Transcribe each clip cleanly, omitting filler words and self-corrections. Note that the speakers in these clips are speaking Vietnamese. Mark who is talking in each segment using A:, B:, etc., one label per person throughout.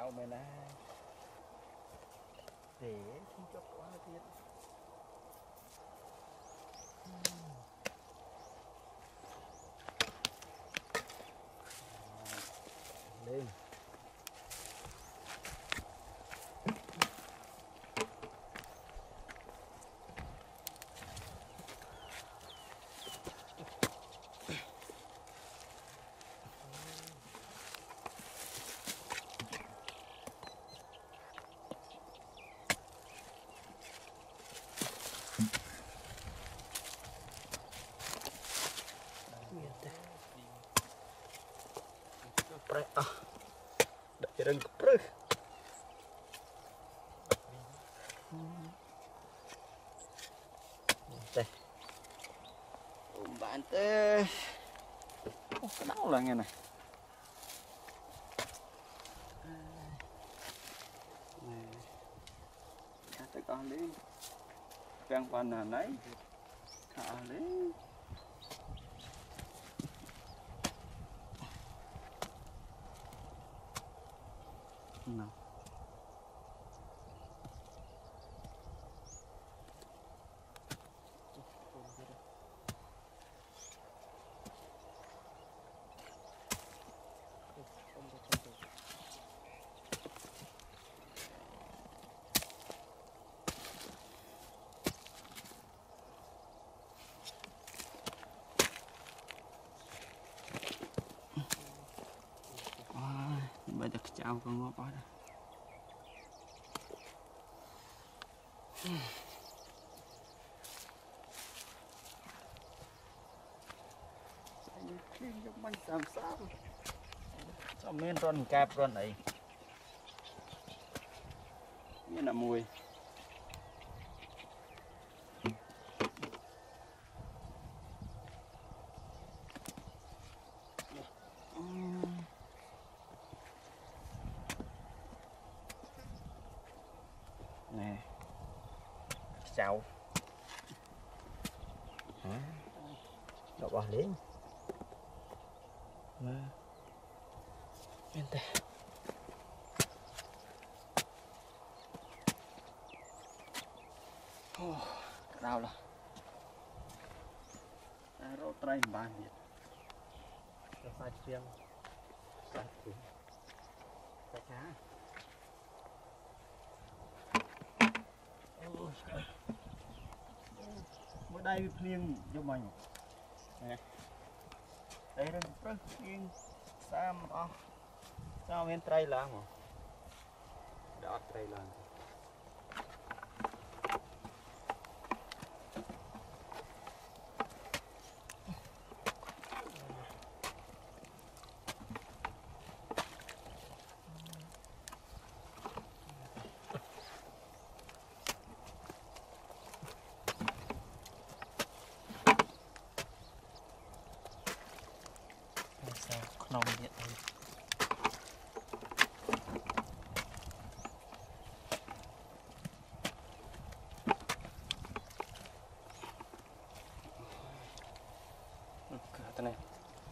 A: chào mày nè để không cho quá thiệt lên để đừng prư đây bạn tê cái đau là nghe này tới con đi quen con là lấy thả lấy nào bây giờ chào con ngó bó đây giống bánh xàm xàm sao miên run cạp run ấy như là mùi nè chào đậu bò lên bên đây đau là rau trai bàn nhiệt sai riêng sai cuốn sai cá mới đây phiên cho mình nè đây là rất phiên sam sao bên trai là mà đọt trai là nông điện này cái này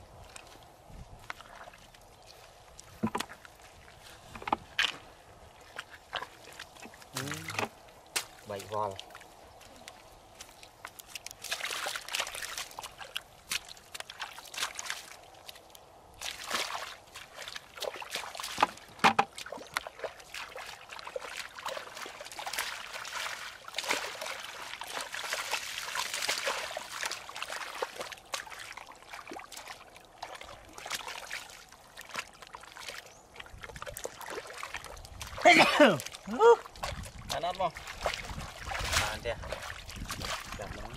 A: bảy vòi ăn ăn không? Ăn chưa? Cảm ơn.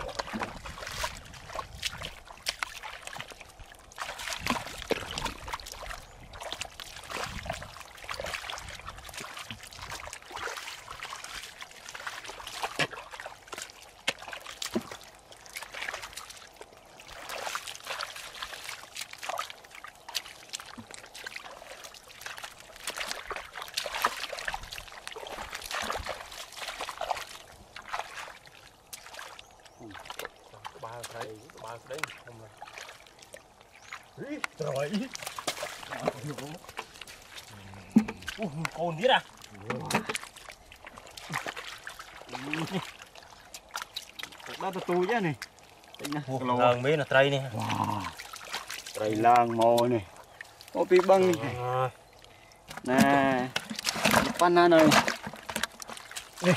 A: Ba đấy không rồi
B: Cồn thiết à?
A: Đó tu chứ này.
B: Lần mấy là tray này.
A: Tray lang màu này. Có pi băng này. Nè. Pan này. Đây.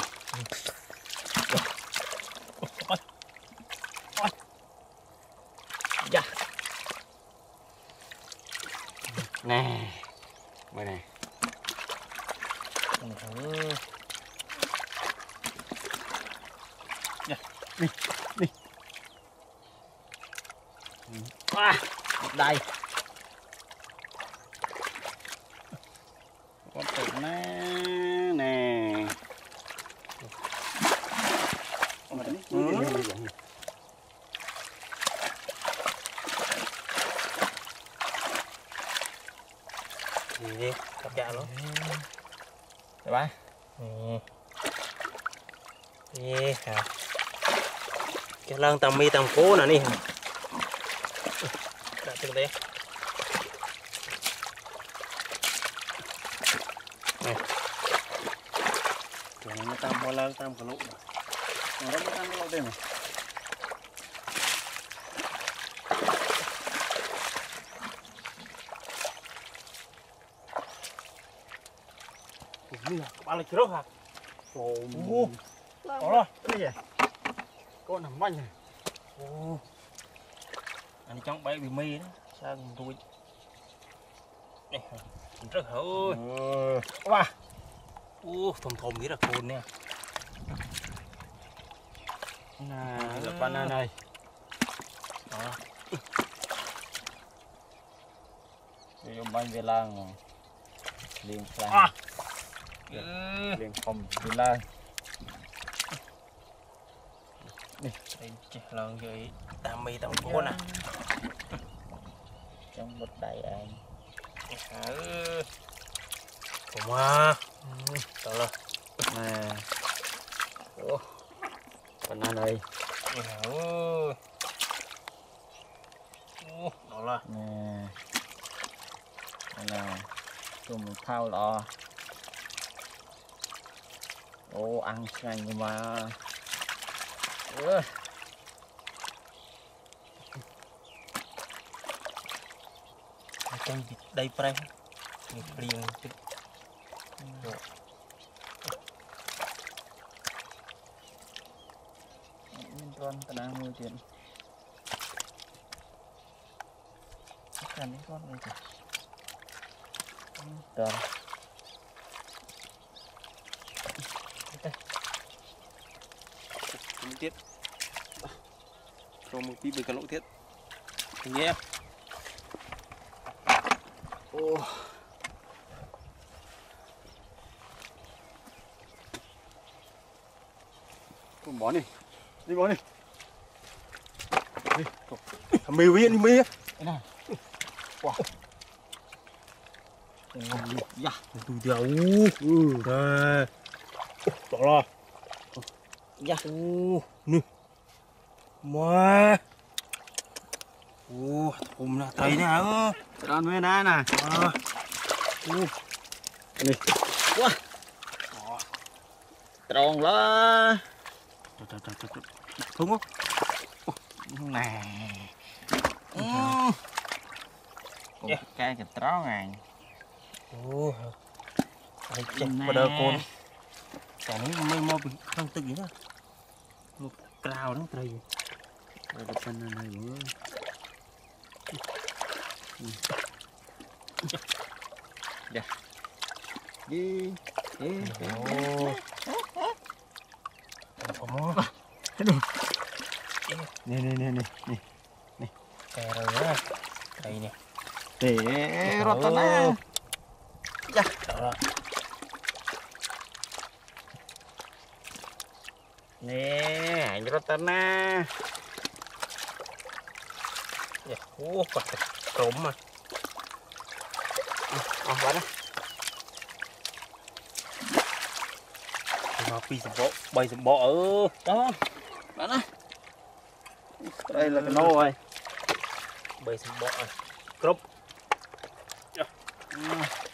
A: Dạ. Nè. Đây này. Dạ. Đi, đi. Đây. Con tụt nè. Nè.
B: Gì đi, cặp dạ luôn.
A: Được ba.
B: Nè hả? Cái lần tầm mi tầm cố nè đi. Đặt từng đây. Này. Cái này nó tầm bao lần tầm cả lũ.
A: Nó rất ăn cái lỗ đây này.
B: Ủa, ba là kilo hả?
A: Ồ,
B: có rồi.
A: cái gì vậy? Con nằm banh này.
B: Ồ. Anh trong bay bị mì đó, sao mình tôi. Đây, rất hở ơi.
A: Ba.
B: Thùng thùng thế là cồn nè.
A: Nè, là banana này.
B: Đó.
A: Vô banh về lang rồi. Liền lang.
B: À.
A: Liền phòng về lang.
B: Đây lần vậy tam mi tầm cố nè.
A: Trong một đầy anh.
B: Cùng à. Đó là.
A: Nè. Ủa. Banana đây.
B: Ôi. Đó là.
A: Nè. Đây là tụi mình thao lọ. Ô ăn nhanh mà.
B: Trong đây pre. Liền chứ.
A: Con ta đang nuôi tiền. Cần đến con này kìa. Rồi.
B: Tiết. Cho một tí với cái lỗ tiết. Anh nghe em.
A: Ô. Con bón đi. Đi bón đi. Đi.
B: Mì với đi mì.
A: Cái này. Wow.
B: Dạ, từ từ. Đây. Đó là. Dạ. Nè. Mua. Thùng là thấy nè.
A: Đó nuôi nè nè. Đi. Wow. Tròn lá.
B: Không có.
A: Nè. Cái cái tròn này.
B: Chết vào đời con. Cả nó mới mò bị không tự gì nữa. Một cào nó trời.
A: Đây là con này nữa. Dạ. Đi.
B: Không có.
A: Nè. Nè.
B: Kè rồi đó. Đây nè.
A: Để rót tao nè. Dạ.
B: Đó.
A: Nè, anh rót tao nè.
B: Dạ, quả trộm mà.
A: Bán đó.
B: Mà phi sập bộ, bay sập bộ ở
A: đó. Bán đó. Đây là cái nô rồi.
B: Bay sập bộ rồi. Cướp.